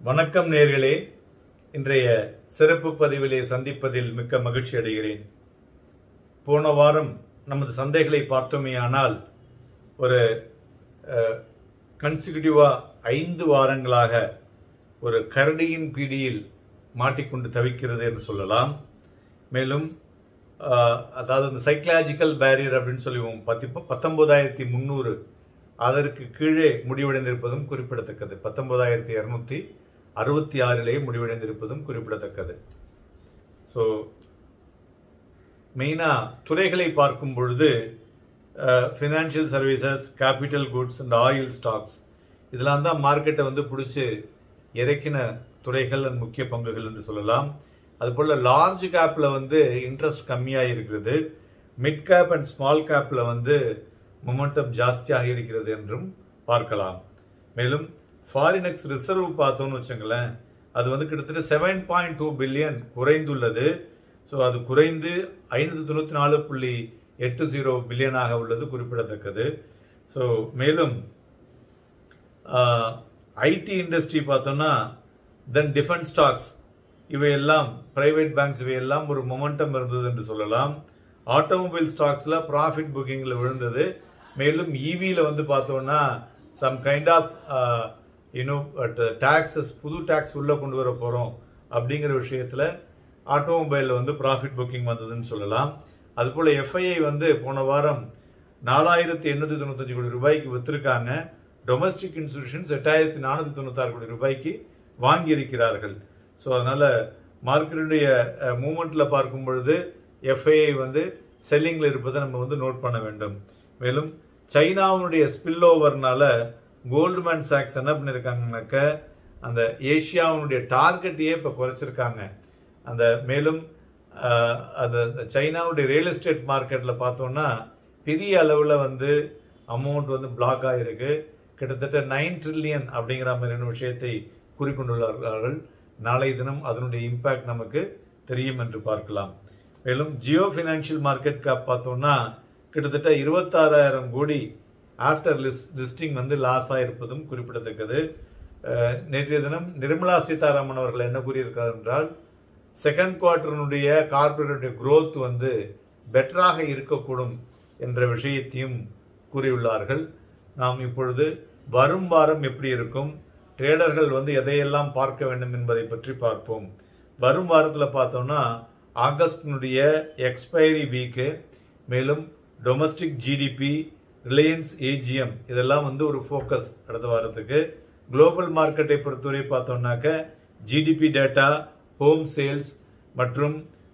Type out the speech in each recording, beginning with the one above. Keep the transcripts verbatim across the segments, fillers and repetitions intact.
வணக்கம் நேயர்களே, இன்றைய சிறப்பு பதிவிலே சந்திப்பதில் மிக்க மகிழ்ச்சி அடைகிறேன். போன வாரம் நமது சந்தைகளை பார்த்தோமேயானால் ஒரு கன்சிக்யூட்டிவா ஐந்து வாரங்களாக ஒரு கரடியின் பிடியில் மாட்டிக்கொண்டு தவிக்கிறது என்று சொல்லலாம். மேலும் அதாவது இந்த சைக்கலாஜிக்கல் பேரியர் அப்படின்னு சொல்லுவோம், பத்தி பத்தொன்பதாயிரத்தி முந்நூறு அதற்கு கீழே முடிவடைந்திருப்பதும் குறிப்பிடத்தக்கது. பத்தொன்பதாயிரத்தி இருநூத்தி அறுபத்தி ஆறிலேயே முடிவடைந்திருப்பதும் குறிப்பிடத்தக்கது. ஸோ மெயினாக துறைகளை பார்க்கும் பொழுது financial services, capital goods and oil stocks இதெல்லாம் தான் மார்க்கெட்டை வந்து பிடிச்சி இறக்கின துறைகள் அண்ட் முக்கிய பங்குகள் என்று சொல்லலாம். அதுபோல் லார்ஜ் கேப்பில் வந்து இன்ட்ரெஸ்ட் கம்மியாக இருக்கிறது. மிட் கேப் அண்ட் ஸ்மால் கேப்பில் வந்து மொமெண்டம் ஜாஸ்தியாக இருக்கிறது என்றும் பார்க்கலாம். மேலும் ஃபாரினெக்ஸ் ரிசர்வ் பார்த்தோம்னு வச்சுங்களேன், அது வந்து கிட்டத்தட்ட செவன் பாயிண்ட் டூ பில்லியன் குறைந்துள்ளது. ஸோ அது குறைந்து ஐநூற்றி தொண்ணூற்றி நாலு புள்ளி எட்டு ஜீரோ பில்லியனாக உள்ளது குறிப்பிடத்தக்கது. ஸோ மேலும் ஐடி இண்டஸ்ட்ரி பார்த்தோம்னா தென் டிஃபென்ஸ் ஸ்டாக்ஸ் இவையெல்லாம், பிரைவேட் பேங்க்ஸ் இவையெல்லாம் ஒரு மொமெண்டம் இருந்தது என்று சொல்லலாம். ஆட்டோமொபைல் ஸ்டாக்ஸில் ப்ராஃபிட் புக்கிங்கில் விழுந்தது. மேலும் ஈவியில் வந்து பார்த்தோம்னா some kind of you know taxes, புது டாக்ஸ் உள்ளே கொண்டு வர போகிறோம் அப்படிங்கிற விஷயத்தில் ஆட்டோமொபைலில் வந்து ப்ராஃபிட் புக்கிங் வந்ததுன்னு சொல்லலாம். அதுபோல் எஃப்ஐஐ வந்து போன வாரம் நாலாயிரத்தி எண்ணூற்றி தொண்ணூத்தஞ்சு கோடி ரூபாய்க்கு விற்றுருக்காங்க. டொமஸ்டிக் இன்ஸ்டிடியூஷன்ஸ் எட்டாயிரத்தி நானூற்றி தொண்ணூத்தாறு கோடி ரூபாய்க்கு வாங்கியிருக்கிறார்கள். ஸோ அதனால் மார்க்கெட்டுடைய மூமெண்ட்டில் பார்க்கும் பொழுது எஃப்ஐஐ வந்து செல்லிங்கில் இருப்பதை நம்ம வந்து நோட் பண்ண வேண்டும். மேலும் சைனாவுடைய ஸ்பில் ஓவர்னால கோல்ட்மேன் சாக்ஸ் என்ன பண்ணியிருக்காங்கனாக்க அந்த ஏஷியாவுடைய டார்கெட்டையே இப்போ குறைச்சிருக்காங்க. அந்த மேலும் அந்த சைனாவுடைய ரியல் எஸ்டேட் மார்க்கெட்டில் பார்த்தோம்னா பெரிய அளவில் வந்து அமௌண்ட் வந்து பிளாக் ஆகிருக்கு. கிட்டத்தட்ட நைன் ட்ரில்லியன் அப்படிங்கிற மாதிரியான விஷயத்தை குறிக்கொண்டுள்ளார்கள். நாளை தினம் அதனுடைய இம்பேக்ட் நமக்கு தெரியும் என்று பார்க்கலாம். மேலும் ஜியோ ஃபினான்ஷியல் மார்க்கெட் கேப் பார்த்தோம்னா கிட்டத்தட்ட இருபத்தாறாயிரம் கோடி ஆஃப்டர் லிஸ்ட் லிஸ்டிங் வந்து லாஸ் ஆகிருப்பதும் குறிப்பிடத்தக்கது. நேற்றைய தினம் நிர்மலா சீதாராமன் அவர்கள் என்ன கூறியிருக்கிறார் என்றால், செகண்ட் குவார்டருடைய கார்பரேட்டுடைய குரோத் வந்து பெட்டராக இருக்கக்கூடும் என்ற விஷயத்தையும் கூறியுள்ளார்கள். நாம் இப்பொழுது வரும் வாரம் எப்படி இருக்கும், ட்ரேடர்கள் வந்து எதையெல்லாம் பார்க்க வேண்டும் என்பதை பற்றி பார்ப்போம். வரும் வாரத்தில் பார்த்தோம்னா ஆகஸ்டினுடைய எக்ஸ்பைரி வீக்கு, மேலும் டொமஸ்டிக் ஜிடிபி, ரிலையன்ஸ் ஏஜிஎம் இதெல்லாம் வந்து ஒரு ஃபோக்கஸ் அடுத்த வாரத்துக்கு. குளோபல் மார்க்கெட்டை பொறுத்தவரை பார்த்தோம்னாக்க ஜிடிபி டேட்டா, ஹோம் சேல்ஸ் மற்றும்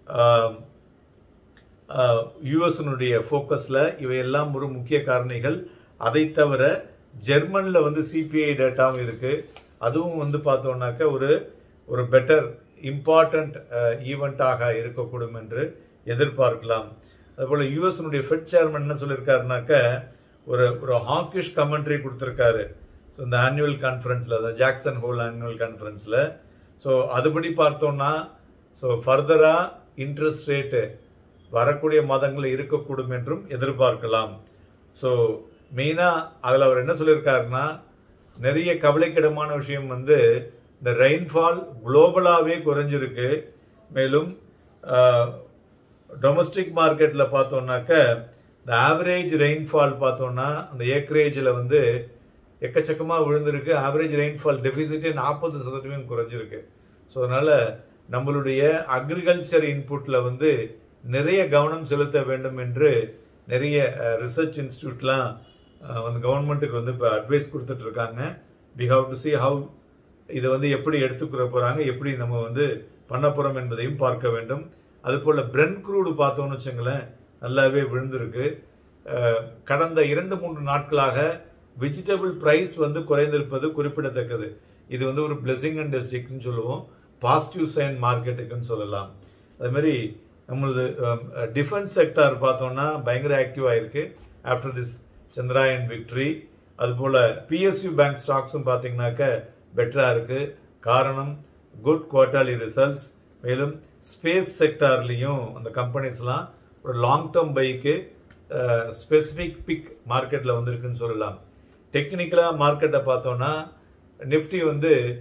யூஎஸ்னுடைய ஃபோக்கஸில் இவையெல்லாம் ஒரு முக்கிய காரணிகள். அதை தவிர ஜெர்மனில் வந்து சிபிஐ டேட்டாவும் இருக்குது. அதுவும் வந்து பார்த்தோம்னாக்க ஒரு ஒரு பெட்டர் இம்பார்ட்டண்ட் ஈவெண்ட்டாக இருக்கக்கூடும் என்று எதிர்பார்க்கலாம். அதுபோல் யூஎஸ்னுடைய ஃபெட் சேர்மன் என்ன சொல்லியிருக்காருனாக்க ஒரு ஒரு ஹாக்கிஷ் கமெண்ட்ரி கொடுத்துருக்காரு. ஸோ இந்த ஆனுவல் கான்ஃபரன்ஸில், அதாவது ஜாக்சன் ஹோல் ஆனுவல் கான்ஃபரன்ஸில். ஸோ அதுபடி பார்த்தோம்னா ஸோ ஃபர்தராக இன்ட்ரெஸ்ட் ரேட்டு வரக்கூடிய மாதங்களில் இருக்கக்கூடும் என்றும் எதிர்பார்க்கலாம். ஸோ மெயினாக அதில் அவர் என்ன சொல்லியிருக்காருன்னா, நிறைய கவலைக்கிடமான விஷயம் வந்து இந்த ரெயின்ஃபால் குளோபலாகவே குறைஞ்சிருக்கு. மேலும் டொமஸ்டிக் மார்க்கெட்டில் பார்த்தோம்னாக்க இந்த ஆவரேஜ் ரெயின்ஃபால் பார்த்தோம்னா அந்த ஏக்கரேஜில் வந்து எக்கச்சக்கமாக விழுந்திருக்கு. ஆவரேஜ் ரெயின்ஃபால் டெபிசிட்டே நாற்பது சதவீதம் குறைஞ்சிருக்கு. ஸோ அதனால் நம்மளுடைய அக்ரிகல்ச்சர் இன்புட்டில் வந்து நிறைய கவனம் செலுத்த வேண்டும் என்று நிறைய ரிசர்ச் இன்ஸ்டியூட்லாம் வந்து கவர்மெண்ட்டுக்கு வந்து இப்போ அட்வைஸ் கொடுத்துட்டு இருக்காங்க. We have to see how இதை வந்து எப்படி எடுத்துக்கிற போகிறாங்க, எப்படி நம்ம வந்து பண்ண போகிறோம் என்பதையும் பார்க்க வேண்டும். அதுபோல் பிரெண்ட் க்ரூடு பார்த்தோம்னு வச்சுங்களேன், நல்லாவே விழுந்திருக்கு. கடந்த இரண்டு மூன்று நாட்களாக வெஜிடபிள் ப்ரைஸ் வந்து குறைந்திருப்பது குறிப்பிடத்தக்கது. இது வந்து ஒரு பிளெஸிங் அண்ட் டெஸ்டிக்ஸ்ன்னு சொல்லுவோம், பாசிட்டிவ் சைன் மார்க்கெட்டுக்குன்னு சொல்லலாம். அதுமாரி நம்மளது டிஃபென்ஸ் செக்டார் பார்த்தோம்னா பயங்கர ஆக்டிவாக இருக்குது ஆஃப்டர் திஸ் சந்திராயன் விக்ட்ரி. அதுபோல் பிஎஸ்யூ பேங்க் ஸ்டாக்ஸும் பார்த்தீங்கன்னாக்க பெட்டராக இருக்குது. காரணம் குட் குவார்டர்லி ரிசல்ட்ஸ். மேலும் ஸ்பேஸ் செக்டார்லேயும் அந்த கம்பெனிஸ்லாம் ஒரு லாங் டேர்ம் பைக்கு ஸ்பெசிஃபிக் பிக் மார்க்கெட்டில் வந்திருக்குன்னு சொல்லலாம். டெக்னிக்கலாக மார்க்கெட்டை பார்த்தோன்னா நிஃப்டி வந்து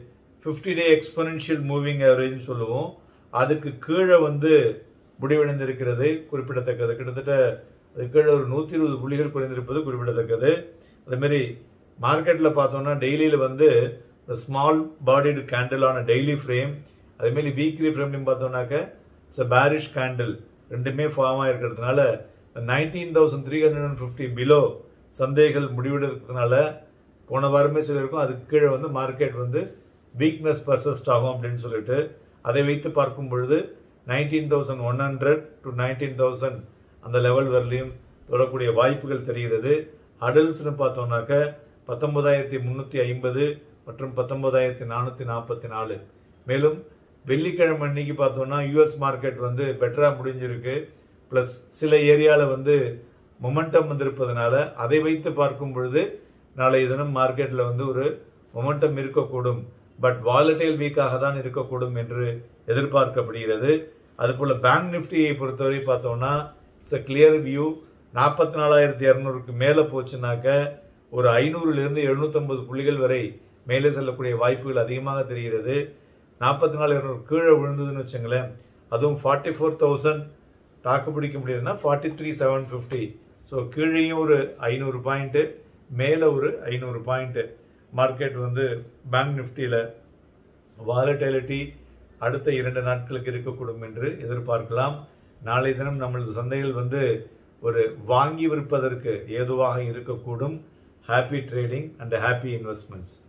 fifty day exponential moving average சொல்லுவோம். அதுக்கு கீழே வந்து முடிவடைந்திருக்கிறது குறிப்பிடத்தக்கது. கிட்டத்தட்ட அது கீழே ஒரு நூற்றி இருபது புள்ளிகள் குறைந்திருப்பது குறிப்பிடத்தக்கது. அதேமாரி மார்க்கெட்டில் பார்த்தோம்னா டெய்லியில் வந்து இந்த ஸ்மால் பாடிடு கேண்டிலான டெய்லி ஃப்ரேம், அதேமாரி வீக்லி ஃப்ரேம்லையும் பார்த்தோம்னாக்க இட்ஸ் அ பேரிஷ் கேண்டில் ரெண்டுமே ஃபார்ம் ஆகிருக்கிறதுனால nineteen thousand three hundred and fifty below சந்தைகள் முடிவெடுக்கிறதுனால போன வாரமே சொல்லியிருக்கோம் அதுக்கு கீழே வந்து மார்க்கெட் வந்து வீக்னஸ் பர்சஸ்ட் ஆகும் அப்படின்னு சொல்லிட்டு அதை வைத்து பார்க்கும் பொழுது nineteen thousand one hundred to nineteen thousand அந்த லெவல் வரலையும் தொடரக்கூடிய வாய்ப்புகள் தெரிகிறது. ஹடல்ஸ்னு பார்த்தோம்னாக்க பத்தொன்பதாயிரத்தி முந்நூற்றி ஐம்பது மற்றும் பத்தொன்பதாயிரத்தி நானூற்றி நாற்பத்தி நாலு. மேலும் வெள்ளிக்கிழமை அன்னைக்கு பார்த்தோம்னா யூஎஸ் மார்க்கெட் வந்து பெட்டராக முடிஞ்சிருக்கு. ப்ளஸ் சில ஏரியாவில் வந்து மொமெண்டம் வந்திருப்பதனால அதை வைத்து பார்க்கும் பொழுது நாளைய தினம் மார்க்கெட்டில் வந்து ஒரு மொமெண்டம் இருக்கக்கூடும். பட் வாலட்டைல் வீக்காக தான் இருக்கக்கூடும் என்று எதிர்பார்க்கப்படுகிறது. அதுபோல் பேங்க் நிஃப்டியை பொறுத்தவரை பார்த்தோம்னா இட்ஸ் அ கிளியர் வியூ. நாற்பத்தி நாலாயிரத்தி இரநூறுக்கு மேலே போச்சுனாக்க ஒரு ஐநூறுலேருந்து எழுநூற்றம்பது புள்ளிகள் வரை மேலே செல்லக்கூடிய வாய்ப்புகள் அதிகமாக தெரிகிறது. நாற்பத்தி நாலு இரநூறு கீழே விழுந்ததுன்னு வச்சுங்களேன், அதுவும் ஃபார்ட்டி ஃபோர் தௌசண்ட் தாக்கு பிடிக்க முடியுதுன்னா forty three seven fifty. So கீழேயும் ஒரு ஐநூறு பாயிண்ட்டு, மேலே ஒரு ஐநூறு பாயிண்ட்டு மார்க்கெட் வந்து பேங்க் நிஃப்டியில் வாலட்டிலிட்டி அடுத்த இரண்டு நாட்களுக்கு இருக்கக்கூடும் என்று எதிர்பார்க்கலாம். நாளை தினம் நம்மளது சந்தைகள் வந்து ஒரு வாங்கி விற்பதற்கு ஏதுவாக இருக்கக்கூடும். Happy trading and happy investments.